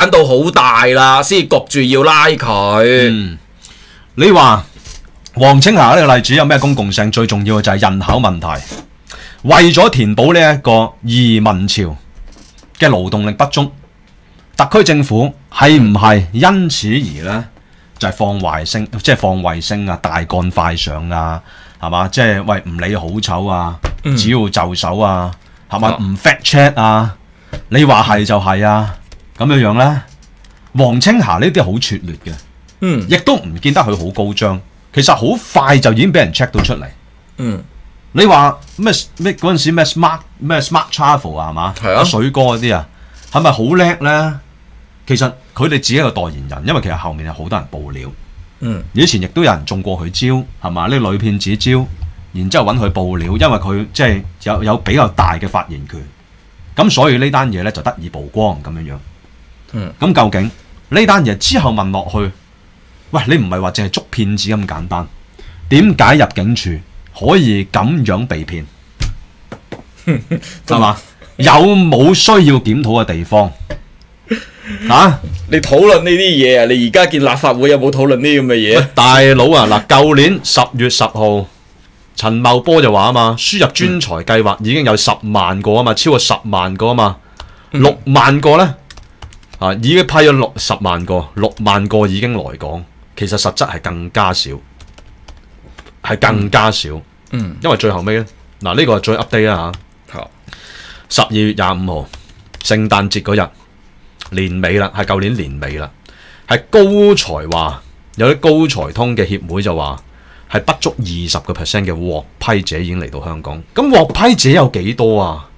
玩到好大啦，先焗住要拉佢。 你話黃青霞呢個例子有咩公共性？最重要嘅就係人口問題。為咗填補呢一個移民潮嘅勞動力不足，特區政府係唔係因此而呢？就係放衛星，即係放衛星啊，大幹快上啊，係嘛？即係喂唔理好醜啊，只要就手啊，係嘛？唔 fact check 啊，你話係就係啊，咁樣樣咧，黃青霞呢啲好拙劣嘅，亦都唔見得佢好高張，其實好快就已經俾人 check 到出嚟。你話咩嗰陣時咩 smart travel 啊，係嘛？係啊，水哥嗰啲啊，係咪好叻咧？其實佢哋自己係個代言人，因為其實後面有好多人報料。以前亦都有人中過佢招，係嘛？呢女騙子招，然之後揾佢報料，因為佢即係有比較大嘅發言權。咁所以呢單嘢咧就得以曝光咁樣樣。咁究竟呢單嘢之後問落去，喂，你唔係話淨係捉騙子咁簡單？點解入境處可以咁樣被騙？係嘛？有冇需要檢討嘅地方？ 你討論呢啲嘢啊？你而家見立法會有冇討論呢啲咁嘅嘢？ 大佬啊，嗱，舊年10月10號，陳茂波就話啊嘛，輸入專才計劃已經有10萬個啊嘛，超過10萬個啊嘛，6萬個咧已經批咗10萬個，6萬個已經來港，其實實質係更加少，係更加少。因為最後尾咧，嗱呢個係最 update 啦嚇，12月25號聖誕節嗰日。年尾啦，係舊年年尾啦，係高才話有啲高才通嘅協會就話係不足20% 嘅獲批者已經嚟到香港。咁獲批者有幾多啊？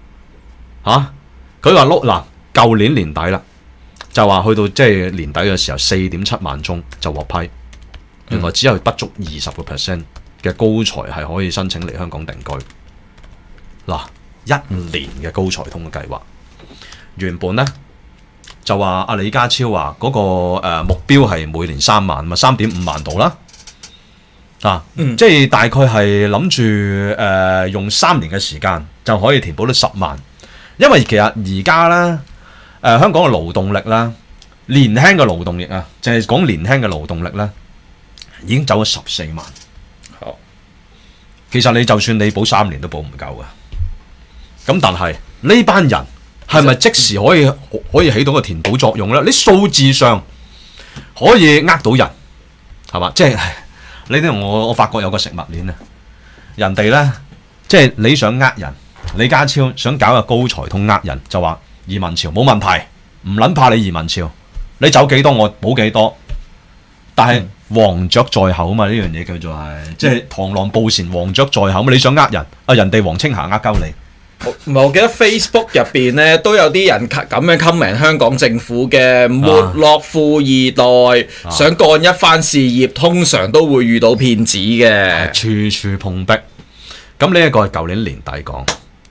佢話嗱，舊年年底啦，就話去到即係年底嘅時候4.7萬宗就獲批，原來只有不足20% 嘅高才係可以申請嚟香港定居。嗱，1年嘅高才通嘅計劃，原本呢。就話阿李家超話嗰個目標係每年3萬，咪3.5萬度啦，即係大概係諗住用3年嘅時間就可以填補到10萬，因為其實而家咧香港嘅勞動力啦，年輕嘅勞動力啊，淨係講年輕嘅勞動力咧，已經走咗14萬。好，其實你就算你補3年都補唔夠嘅，咁但係呢班人。係咪即時可以起到個填補作用咧？你數字上可以呃到人，係嘛？即係呢啲我發覺有個食物鏈啊！人哋咧，即係你想呃人，李家超想搞個高才通呃人，就話移民潮冇問題，唔撚怕你移民潮，你走幾多我補幾多。但係黃雀在後啊嘛，呢樣嘢叫做係即係螳螂捕蟬，黃雀在後嘛。你想呃人，人哋黃青霞呃鳩你。 唔係，我記得 Facebook 入邊咧都有啲人咁樣 comment 香港政府嘅沒落富二代，想幹一番事業，通常都會遇到騙子嘅， 處處碰壁。咁呢一個係舊年年底講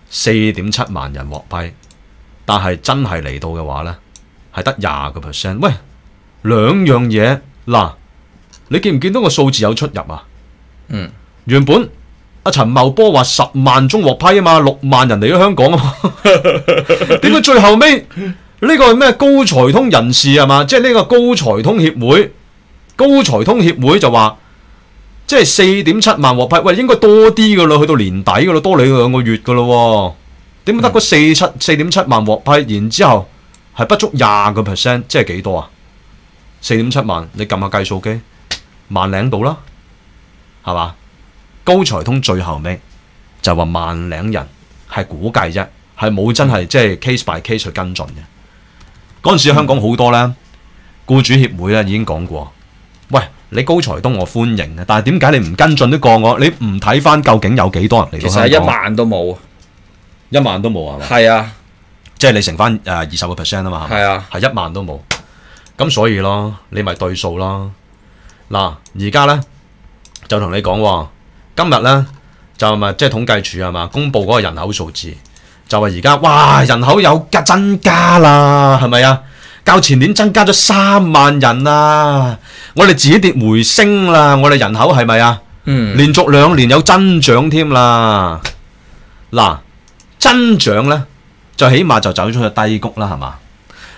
4.7萬人獲批，但係真係嚟到嘅話咧，係得20%。喂，兩樣嘢嗱，你見唔見到個數字有出入啊？原本。阿陳茂波話10萬宗獲批啊嘛，6萬人嚟咗香港啊嘛，點解最後尾呢個係咩高才通人士係嘛？即係呢個高才通協會，高才通協會就話即係4.7萬獲批，喂，應該多啲噶啦，去到年底噶啦，多你2個月噶啦，點解得嗰4.7萬獲批，然之後係不足20%，即係幾多啊？4.7萬，你撳下計數機，1萬零到啦，係嘛？高才通最後尾就話1萬零人係估計啫，係冇真係即係 case by case 去跟進嘅。嗰陣時香港好多咧，僱主協會咧已經講過，喂，你高才通我歡迎嘅，但係點解你唔跟進呢個我？你唔睇翻究竟有幾多人嚟到香港？ 其實1萬都冇 ，1萬都冇係嘛？ 係啊， 即係你乘翻20% 啊嘛， 係啊， 係1萬都冇。咁所以咯，你咪對數咯。嗱，而家咧就同你講喎。今日咧就咪即係統計處係嘛，公布嗰個人口數字，就話而家哇人口有增加啦，係咪啊？較前年增加咗3萬人啊！我哋自己跌回升啦，我哋人口係咪啊？連續2年有增長添啦。嗱，增長咧就起碼就走出去低谷啦，係嘛？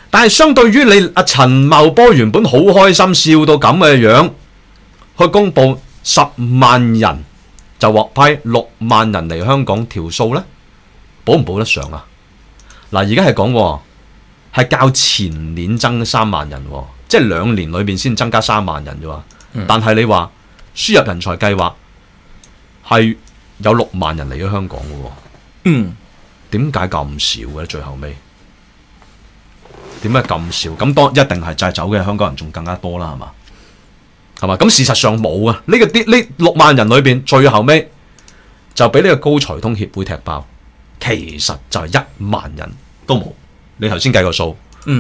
但係相對於你阿陳茂波原本好開心笑到咁嘅樣，去公佈10萬人就獲批6萬人嚟香港條數呢，補唔補得上啊？嗱，而家係講係較前年增3萬人，即係2年裏面先增加3萬人啫喎。但係你話輸入人才計劃係有6萬人嚟咗香港嘅喎，點解咁少嘅？最後尾點解咁少？咁當一定係就係走嘅香港人仲更加多啦，係嘛？係嘛？咁事實上冇啊！呢6萬人裏邊，最後尾就俾呢個高才通協會踢爆，其實就係1萬人都冇。你頭先計個數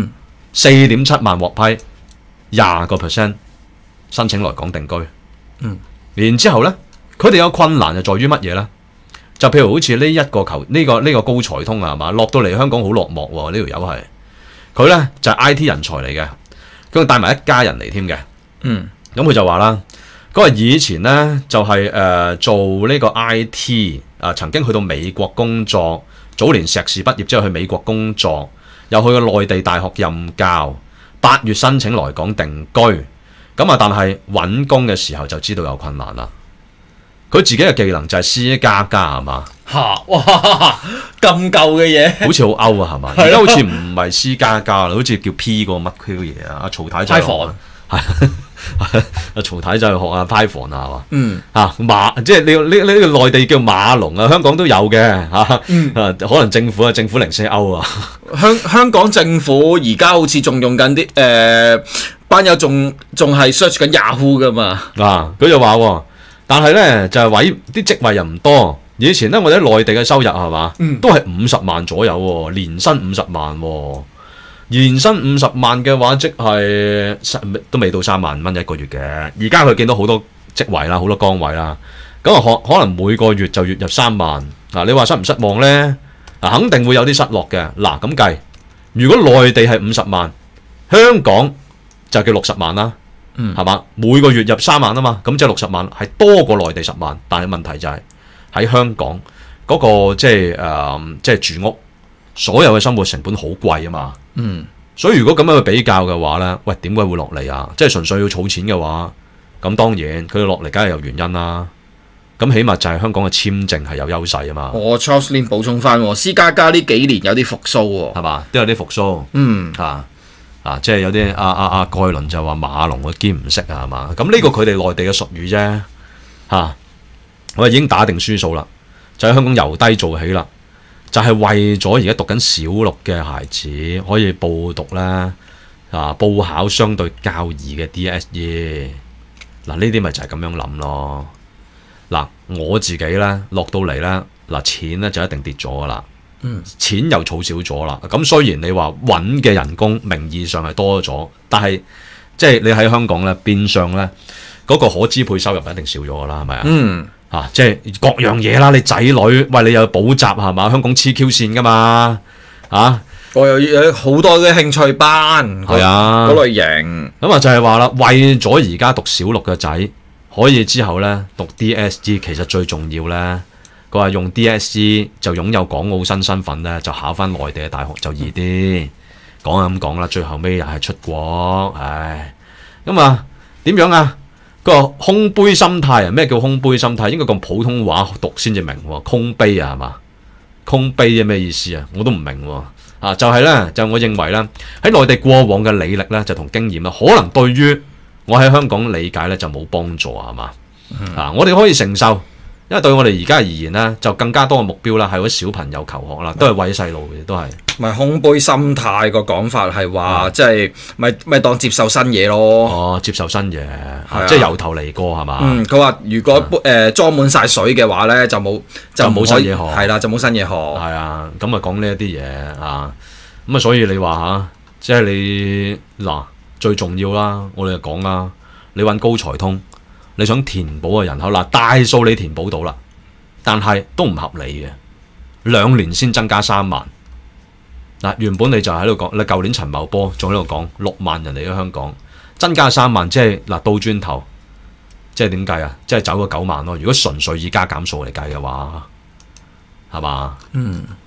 ，4.7萬獲批，20% 申請來港定居。然之後咧，佢哋有困難就在於乜嘢咧？就譬如好似呢一個呢個高才通啊，係嘛？落到嚟香港好落寞喎，呢條友係佢咧就係 I.T. 人才嚟嘅，佢帶埋一家人嚟添嘅。咁佢就話啦，佢話以前咧就係做呢個 I.T. 曾經去到美國工作，早年碩士畢業之後去美國工作，又去過內地大學任教，8月申請來港定居。咁但係揾工嘅時候就知道有困難啦。佢自己嘅技能就係 C++係嘛？ 哇！咁舊嘅嘢， 好似好 out 啊，係嘛？而家好似唔係 C++ 啦，好似叫 P 個乜 Q 嘢啊？阿曹太就係阿曹太就去學下 Python 啊，係嘛？即係呢個內地叫馬龍啊，香港都有嘅可能政府零舍 out 啊。 香港政府而家好似仲用緊啲班友仲係 search 緊 Yahoo 噶嘛？ 佢就話但係咧就係啲職位又唔多。以前咧我哋喺內地嘅收入係嘛，都係50萬左右喎，年薪50萬喎。年薪50萬嘅話，即係都未到3萬蚊一個月嘅。而家佢見到好多職位啦，好多崗位啦，咁可能每個月就月入3萬。你話失唔失望呢？肯定會有啲失落嘅。咁計，如果內地係50萬，香港就叫60萬啦。係嘛？每個月入3萬啊嘛，咁即係60萬，係多過內地10萬。但係問題就係喺香港嗰個即係住屋，所有嘅生活成本好貴啊嘛。所以如果咁樣去比較嘅話咧，喂，點解會落嚟啊？即係純粹要儲錢嘅話，咁當然佢落嚟梗係有原因啦。咁起碼就係香港嘅簽證係有優勢啊嘛。 Charles Lin 補充翻，C++呢幾年有啲復甦喎， 係嘛？都有啲復甦。即係有啲阿蓋倫就話馬龍佢兼唔識啊，係嘛？咁呢個佢哋內地嘅術語啫。我已經打定輸數啦，就喺香港由低做起啦，就係為咗而家讀緊小6嘅孩子可以報讀咧報考相對較易嘅 DSE。呢啲咪就係咁樣諗咯。我自己咧落到嚟咧錢咧就一定跌咗噶啦。錢又儲少咗啦，咁雖然你話揾嘅人工名義上係多咗，但係即係你喺香港咧變相咧嗰個可支配收入一定少咗噶啦，係咪啊？即係各樣嘢啦，你仔女喂你有補習係嘛？香港黐 Q 線噶嘛我又有好多嘅興趣班，係嗰類型。 咁就係話啦，為咗而家讀小6嘅仔可以之後咧讀 DSE，其實最重要咧。佢話用 DSE 就擁有港澳新身份咧，就考翻內地嘅大學就易啲。講係咁講啦，最後尾又係出國，咁點樣啊？佢話空杯心態啊，咩叫空杯心態？應該用普通話讀先至明喎，空杯啊係嘛？空杯係咩意思啊？我都唔明喎。就係咧，就我認為咧，喺內地過往嘅履歷咧，就同經驗啦，可能對於我喺香港理解咧就冇幫助係嘛？我哋可以承受。因為對我哋而家而言咧，就更加多嘅目標啦，係嗰啲小朋友求學啦，都係為細路嘅，都係。 咪空杯心態個講法係話，即係咪當接受新嘢咯？ 接受新嘢，即係由頭嚟過係嘛？ 佢話如果裝滿晒水嘅話咧，就冇新嘢學。係啦，就冇新嘢學。 係啊，咁講呢一啲嘢咁所以你話即係你最重要啦，我哋就講啦，你揾高才通。你想填補嘅人口大數你填補到啦，但係都唔合理嘅。2年先增加3萬原本你就喺度講，你舊年陳茂波仲喺度講6萬人嚟咗香港，增加3萬，即係倒轉頭，即係點計啊？即係走個9萬咯。如果純粹以加減數嚟計嘅話，係嘛？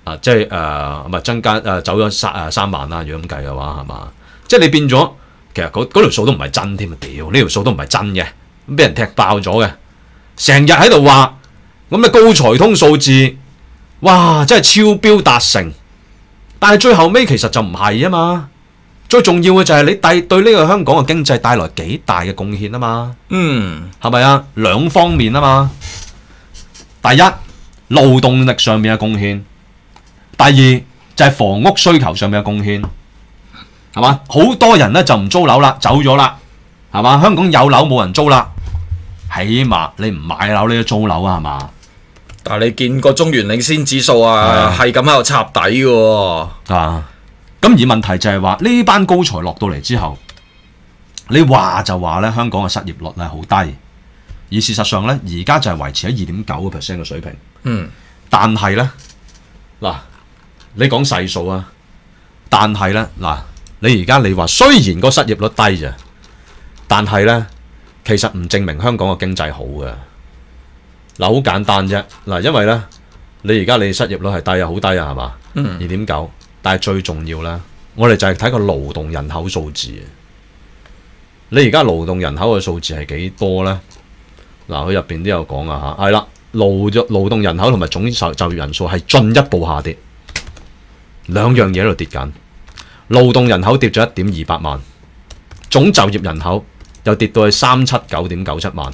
即係唔係增加走咗3萬啦，如果咁計嘅話係嘛？即係你變咗，其實嗰條數都唔係真添啊！屌，呢條數都唔係真嘅，咁俾人踢爆咗嘅，成日喺度話咁嘅高財通數字，哇！真係超標達成，但係最後尾其實就唔係啊嘛。最重要嘅就係你對呢個香港嘅經濟帶來幾大嘅貢獻啊嘛。係咪啊？兩方面啊嘛。第一，勞動力上面嘅貢獻；第二就係房屋需求上面嘅貢獻，係嘛？好多人咧就唔租樓啦，走咗啦，係嘛？香港有樓冇人租啦，起碼你唔買樓你都租樓啊，係嘛？ 但係你見個中原領先指數啊，係咁喺度插底嘅喎。 咁而問題就係話呢班高才落到嚟之後，你話就話咧香港嘅失業率係好低，而事實上咧而家就係維持喺2.9% 嘅水平。但係咧嗱，你講細數啊，但係咧嗱，你而家你話雖然個失業率低啫，但係咧其實唔證明香港嘅經濟好嘅。嗱，好簡單啫，嗱，因為咧你而家你失業率係低啊，好低啊，係嘛？2.9。但係最重要咧，我哋就係睇個勞動人口數字。你而家勞動人口嘅數字係幾多咧？嗱，佢入邊都有講啊嚇，係啦，勞動人口同埋總就業人數係進一步下跌，兩樣嘢喺度跌緊。勞動人口跌咗1.28萬，總就業人口又跌到去379.97萬。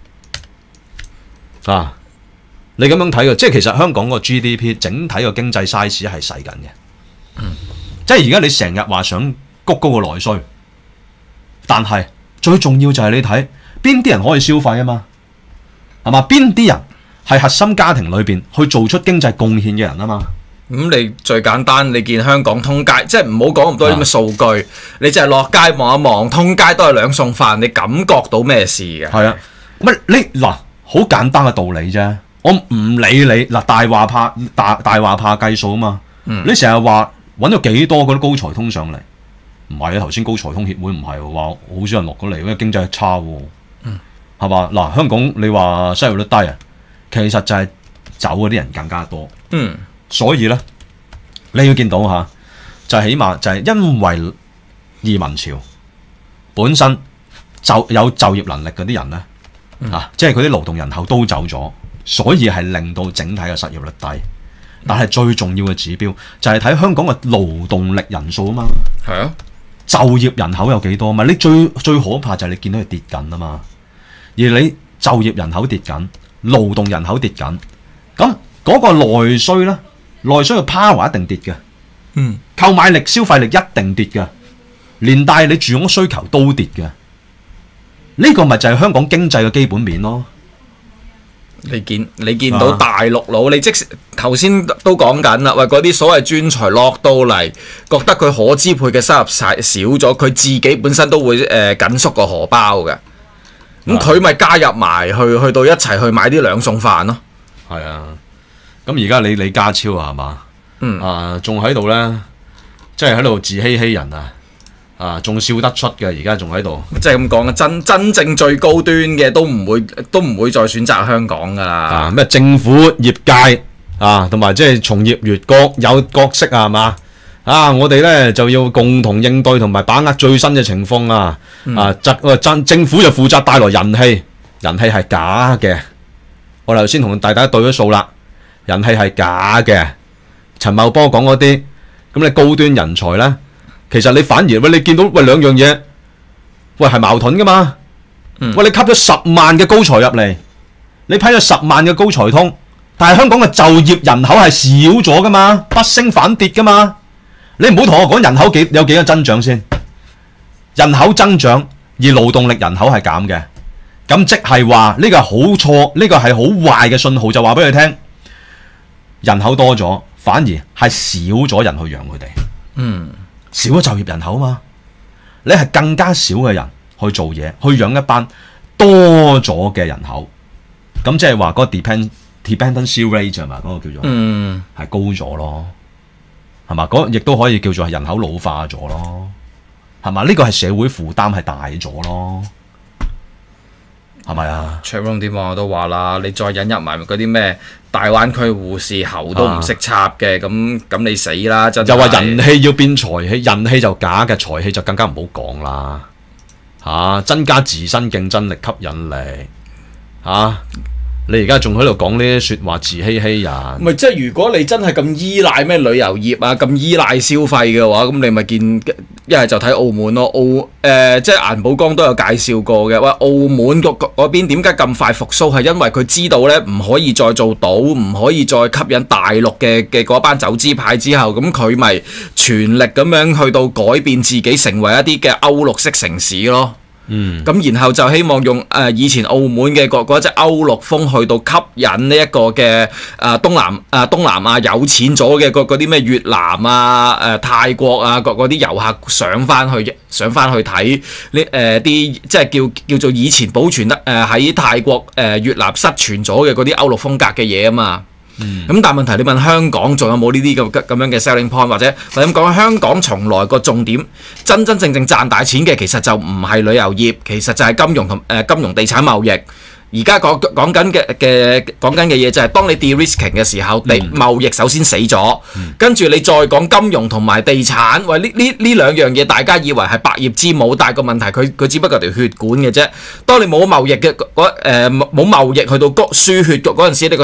你咁樣睇嘅，即係其實香港個 GDP 整體個經濟 size 係細緊嘅。即係而家你成日話想谷高個內需，但係最重要就係你睇邊啲人可以消費啊嘛，係嘛？邊啲人係核心家庭裏邊去做出經濟貢獻嘅人啊嘛？ 你最簡單，你見香港通街，即係唔好講咁多啲咁嘅數據，你就係落街望一望，通街都係兩餸飯，你感覺到咩事嘅？ 係啊，乜你嗱好簡單嘅道理啫，我唔理你嗱，大話怕計數啊嘛，你成日話。揾咗幾多嗰啲高才通上嚟？唔係啊，頭先高才通協會唔係話好少人落咗嚟，因為經濟差喎，係嘛？嗱，香港你話失業率低啊，其實就係走嗰啲人更加多。所以咧，你要見到嚇，就起碼就係因為移民潮本身有就業能力嗰啲人咧，即係佢啲勞動人口都走咗，所以係令到整體嘅失業率低。但係最重要嘅指標就係睇香港嘅勞動力人數啊嘛，係啊，就業人口有幾多嘛？你最可怕就係你見到佢跌緊啊嘛，而你就業人口跌緊，勞動人口跌緊，咁嗰個內需咧，內需嘅 power 一定跌嘅，購買力、消費力一定跌嘅，連帶你住屋需求都跌嘅，呢個咪就係香港經濟嘅基本面咯。 你見到大陸佬，你即使頭先都講緊啦，喂，嗰啲所謂專才落到嚟，覺得佢可支配嘅收入少咗，佢自己本身都會緊縮個荷包嘅，咁佢咪加入埋去到一齊去買啲兩餸飯咯。 係啊，咁而家你李家超啊，係嘛？仲喺度咧，即係喺度自欺欺人啊！仲笑得出嘅，而家仲喺度， 即係咁講嘅，真正最高端嘅都唔會再選擇香港噶啦。 咩政府業界同埋即係從業員各有角色啊，係嘛？我哋咧就要共同應對同埋把握最新嘅情況啊！政府就負責帶來人氣，人氣係假嘅。我頭先同大家對咗數啦，人氣係假嘅。陳茂波講嗰啲咁你高端人才咧。其實你反而你見到兩樣嘢，係矛盾噶嘛？你吸咗10萬嘅高才入嚟，你批咗10萬嘅高才通，但係香港嘅就業人口係少咗噶嘛，不升反跌噶嘛？你唔好同我講人口有幾個增長先，人口增長而勞動力人口係減嘅，咁即係話呢個係好錯，呢個係好壞嘅信號，就話俾你聽，人口多咗，反而係少咗人去養佢哋。少咗就業人口嘛，你係更加少嘅人去做嘢，去養一班多咗嘅人口，咁即係話嗰個 dependency rate 係嘛，嗰個叫做係高咗咯，係嘛？嗰亦都可以叫做係人口老化咗咯，係嘛？呢個係社會負擔係大咗咯， 係咪啊？ Chatroom 啲網友都話啦，你再引入埋嗰啲咩大灣區護士喉都唔識插嘅，咁你死啦！真係又話人氣要變財氣，人氣就假嘅，財氣就更加唔好講啦。增加自身競爭力、吸引力你而家仲喺度講呢啲説話，自欺欺人。 咪即係如果你真係咁依賴咩旅遊業啊，咁依賴消費嘅話，咁你咪見一係就睇澳門咯。即係顏寶剛都有介紹過嘅，喂，澳門嗰邊點解咁快復甦？係因為佢知道咧唔可以再做賭，唔可以再吸引大陸嘅嗰班走資派之後，咁佢咪全力咁樣去到改變自己，成為一啲嘅歐陸式城市咯。咁然後就希望用以前澳門嘅嗰隻歐陸風去到吸引呢一個嘅東南亞有錢咗嘅嗰啲咩越南啊、泰國啊嗰啲遊客上翻去睇呢啲即係叫做以前保存得喺泰國越南失傳咗嘅嗰啲歐陸風格嘅嘢啊嘛。咁但係問題，你問香港仲有冇呢啲咁樣嘅 selling point，或者咁講，香港從來個重點真真正正賺大錢嘅，其實就唔係旅遊業，其實就係金融同金融地產貿易。而家講緊嘅嘢就係當你 de-risking 嘅時候，你貿易首先死咗，跟住你再講金融同埋地產，喂呢兩樣嘢大家以為係百業之母，但係個問題佢只不過條血管嘅啫。當你冇貿易嘅冇貿易去到輸血嗰陣時，你個